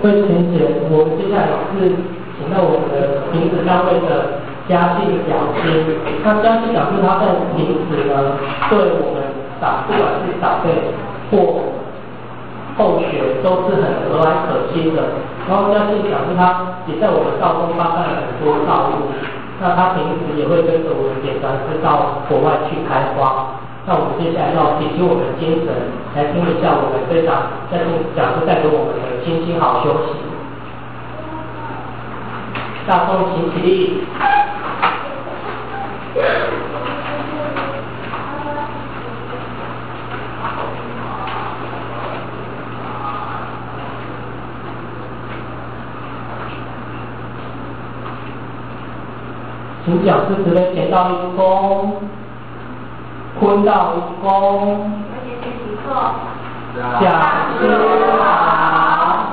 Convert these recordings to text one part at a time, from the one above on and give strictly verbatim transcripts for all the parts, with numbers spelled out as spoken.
会前前，我们接下来是请到我们的评审单位的嘉信讲师。那嘉信讲师他在平时呢，对我们长不管是长辈或后学都是很和蔼可亲的。然后嘉信讲师他也在我们道中发办了很多道路。那他平时也会跟着我们点传师到国外去开花。那我们接下来要提醒我们的精神，来听一下我们非常嘉信讲师带给我们的清心好休息。大众请起立。请讲师慈悲前到一躬，坤到一躬。讲师好。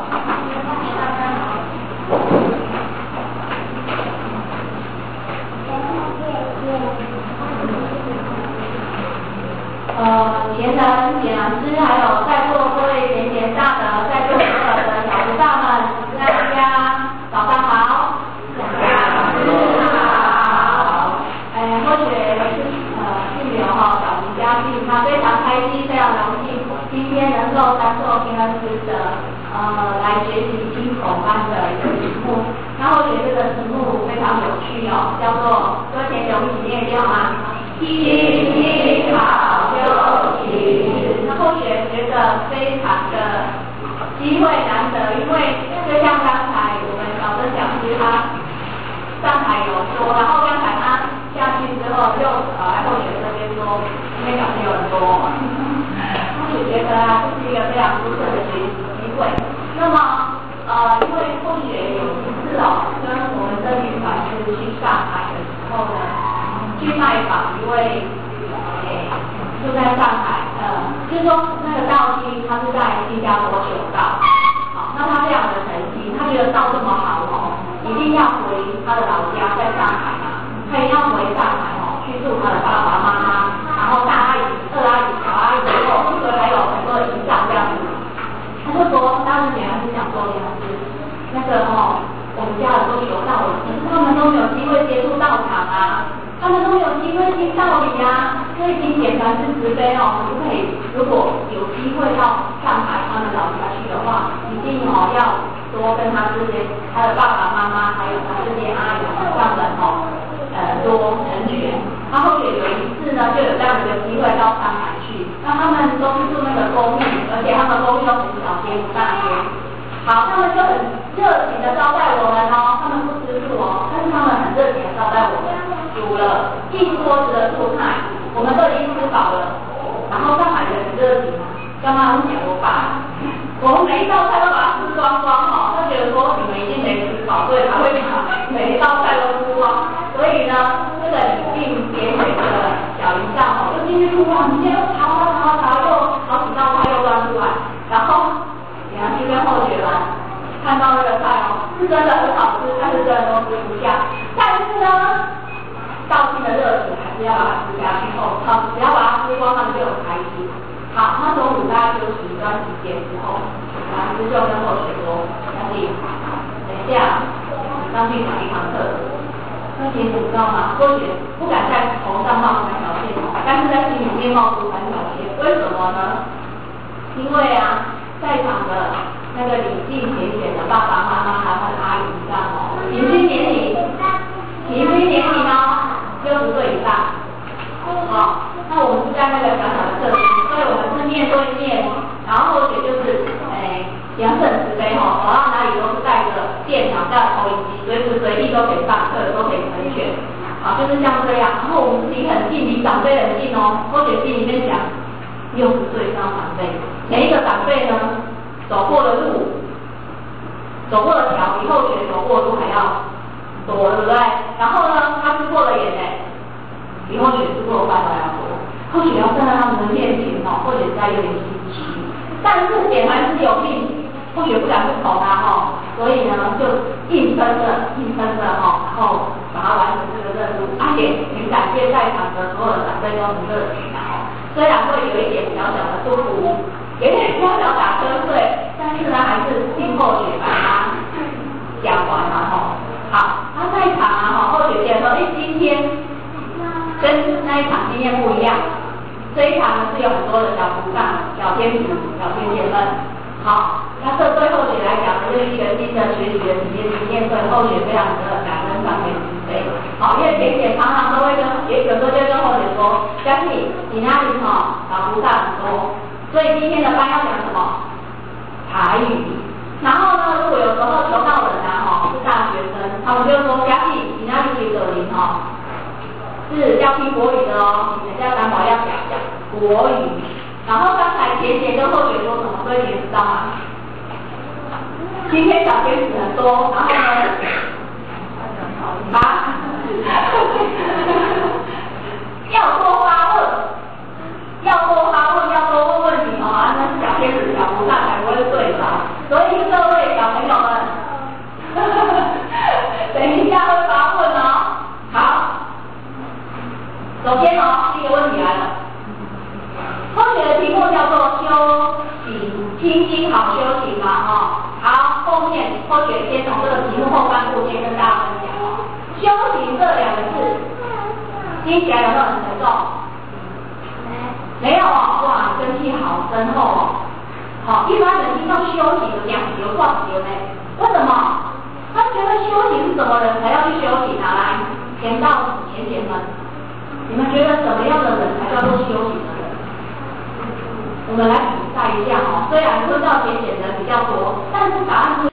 呃，前人、讲师，还有在座各位贤贤大德，在座所有的小菩萨们，大家早上好。讲师好。哎，或许呃，姓刘哈，小名嘉信，他非常开心，非常荣幸，今天能够当做平安使者，呃，来学习经口班的一个题目。那或许这个题目非常有趣哦，叫做多前有一起念掉吗？清心好休息。那或许觉得非常的机会难得，因为就像刚才我们小曾讲师他上台有说，然后刚才他下去之后就跑来后学这边说，因为小朋友很多，或许觉得啊，这是一个非常不错的学习机会。那么呃，因为后学有一次哦，跟我们这群法师去上海的时候呢，去拜访一位诶住在上海，呃，就是说那个道经他是在新加坡修道，好，那他非常的诚心，他觉得道这么好哦，一定要回他的老家在上海嘛，他一定要回上海哦，去住他的爸爸妈妈，然后大阿姨、二阿姨、小阿姨，然后一回还有很多姨丈这样子。他就说，当时女儿是想说，女儿是那个哦，我们家很多修道的，可是他们都没有机会接触道场啊。他们都有机会听道理啊，所以请点传师慈悲哦，可不可以？如果有机会到上海他们老家去的话，一定哦要多跟他这些他的爸爸妈妈，还有他这些阿姨上人哦，呃多成全。他后面有一次呢，就有这样的一个机会到上海去，那他们都是住那个公寓，而且他们公寓都很小间不大间。好，他们就很热情的招待我们哦，他们不吃素哦，但是他们很热情的招待我们。煮了一桌子的素菜，我们都已经吃饱了。然后上海人很热情，刚刚讲我爸，我们每一道菜都把它吃光光哦。他觉得说你们一定没吃饱，所以才会把每一道菜都吃光。所以呢，这个礼敬点水的小姨丈哦，就进去厨房里面又炒炒炒炒，又好几道菜又端出来。然后梁师跟后学们看到那个菜哦，是真的很好吃，但是真的都吃不下。但是呢，道心的热情还是要把它吃下去后，好，只要把它吃光，他们就很开心。好，那中午大家休息一段时间之后，老师就跟后学说：“小弟，等一下，你上去讲一堂课。那其实你知道吗？后学不敢在头上冒三条线，但是在心里面冒出三条线。为什么呢？因为啊，在场的那个礼敬贤贤的爸爸妈妈还有阿姨这样哦，平均年龄，平均年龄哦。”六十岁以上，好，那我们是在那个小小的社区，所以我们是面对面，然后后学就是诶，良政慈悲吼，走到哪里都是带着电脑、带投影机，随时随地都可以上课，都可以成全，好，就是像这样。然后我们自己很近，离长辈很近哦。后学心里面想，六十岁以上长辈，每一个长辈呢，走过的路，走过的桥，比后学走过的路还要多，对不对？然后呢，他吃过的盐呢，比后学吃过的饭都还要多。后学要站在他们的面前哦，或者实在有点心虚。但是点还是有病，后学不敢不口他哈，所以呢就硬撑着，硬撑着哈，然后把它完成这个任务。而且很感谢在场的所有的长辈都很热情啊，虽然会有一点小小的不服，有点小小打瞌睡，但是呢还是听后学把它菩萨、小天使、小天仙们。好，那这对后学来讲呢，就是一个新的学习的体验经验，所以后学非常的感恩上天慈悲。好，因为田姐常常都会跟，也有时候就跟后学说，佳琪，你那里哈小菩萨很多，所以今天的班要讲什么？台语。然后呢，如果有时候求到人啊，哈，是大学生，他们就说，佳琪，你那里学者林哈。是要听国语的哦，你们家担保要讲讲国语。然后刚才甜甜跟后学说什么，各位你知道吗？今天小天使很多，然后呢，啊，要多发问，要多发问，要多问问题哦，啊，那是小天使、小菩萨才不会睡着。所以各位小朋友们，等一下会发问哦。好。首先哦，第一个问题来了，后学的题目叫做修行，听经好修行嘛，哈、哦。好，后面后学先从这个题目后半部先跟大家分享哦。修行这两个字，听起来有没有很沉重？没有哦，哇，根基好深厚哦。好，一般人听到修行的两节挂节呢，为什么？他觉得修行是什么人才要去修行啊？来，甜到甜甜们。你们觉得什么样的人才叫做修行的人？我们来比赛一下哦。虽然科教节俭人比较多，但是答案是